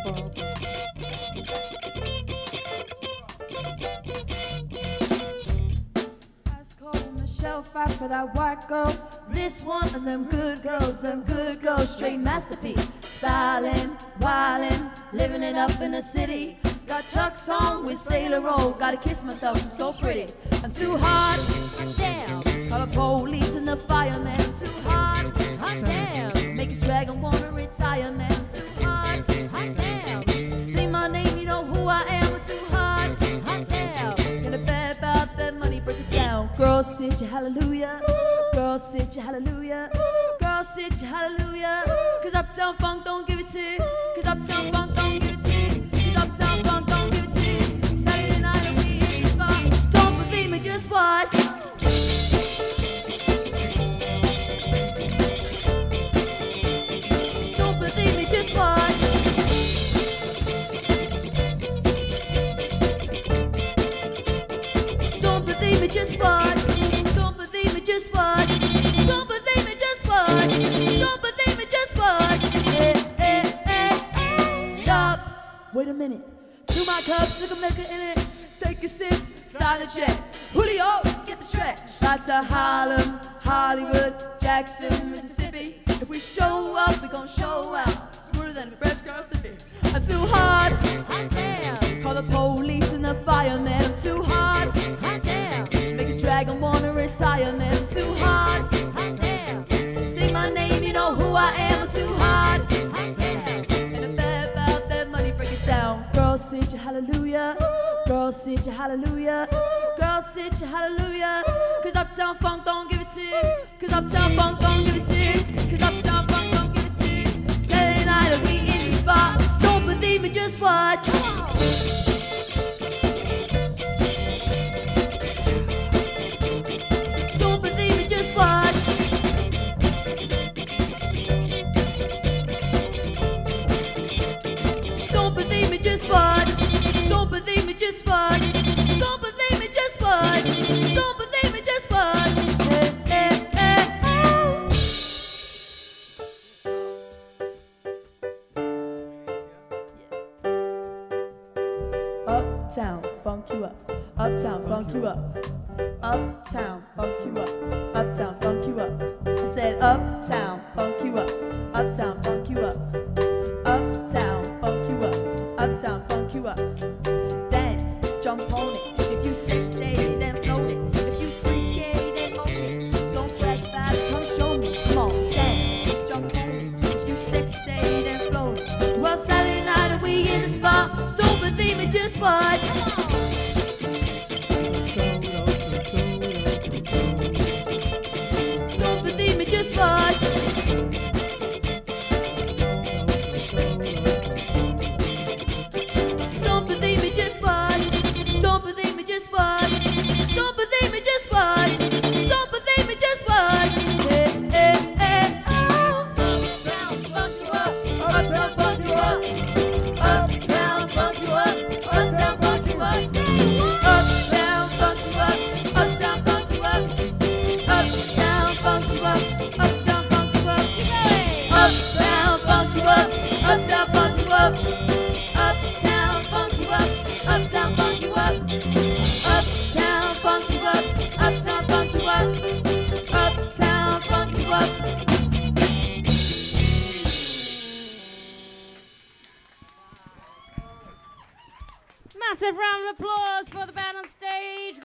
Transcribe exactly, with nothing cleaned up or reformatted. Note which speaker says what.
Speaker 1: Fight for that white girl, this one of them good girls, them good girls, straight masterpiece. Stylin', wildin', living it up in the city. Got Chuck's on with Sailor Roll, gotta kiss myself, I'm so pretty. I'm too hot, hot damn. Call the police and the fireman. I'm too hot, hot damn. Make a dragon wanna retire, man. I'm too hot, hot damn. Say my name, you know who I am. I'm too hot, hot damn. Gonna bet about that money, break it down. Girl, sit your hallelujah. Girl, sit your hallelujah. Girl, sit your hallelujah. Cause Uptown Funk don't give it to you. Cause Uptown Funk don't give it to you. Cause Uptown Funk don't give it to you. Saturday night and we in the spot. Don't believe me, just watch. Don't believe me, just watch. Don't believe me, just watch. Don't believe me, just watch. Don't believe me, just watch. Don't believe me, just watch. Eh, eh, eh, eh. Stop. Wait a minute. Fill my cup, took a maker in it. Take a sip, sign a check. Julio, get the stretch. Shout to Harlem, Hollywood, Jackson, Mississippi. If we show up, we gon' show out. Smoother than a fresh girl sippy. I'm too hot, hot damn. Call the police and the fireman. I'm too hot, hot damn. Make a dragon wanna retire, man. I'm too hot, hot damn. Say my name, you know who I am. I'm too hot, hot damn. And I'm bad about that money, break it down. Girl, sit your hallelujah. Girl, sit your hallelujah. Girl, sit your hallelujah. Cause Uptown Funk don't give it to you. Cause Uptown Funk don't give it to you. Cause Uptown Funk don't give it to you. Saturday night and we in the spot. Don't believe me, just watch. Don't believe me, just watch. Don't believe me, just watch. Don't believe me, just watch. Don't believe me, just watch. Don't believe me, just watch. Eh, eh, eh, oh. Uptown, funk you up. Uptown, funk you up. Uptown, funk you up. Uptown, funk you up. I said uptown, funk you up. Uptown, funk you up. Uptown, funk you up. Uptown, funk you up. Dance, jump on it. If you sexy, then float it. If you freaky, then own it. Don't brag about it, come show me. Come on, dance, jump on it. If you sexy, then float it. Well, Saturday night and we in the spot. Don't believe me, just watch. Don't believe me, just watch. Don't believe me, just watch. Don't believe me, just watch. Don't believe me, just watch. Don't believe me, just watch. Eh, eh, eh, oh. Uptown, funk you up. Uptown, funk you up. Uptown, funk you up. Uptown, funk you up. Uptown, funk you up. Uptown, funk you up. Uptown, funk you up. Uptown, funk you up. Uptown, funk you up. Uptown, funk you up. Uptown, funk you up. Uptown, funk you up. Uptown, funk you up. Uptown, funk you up. Uptown, funk you up.
Speaker 2: Massive round of applause for the band on stage.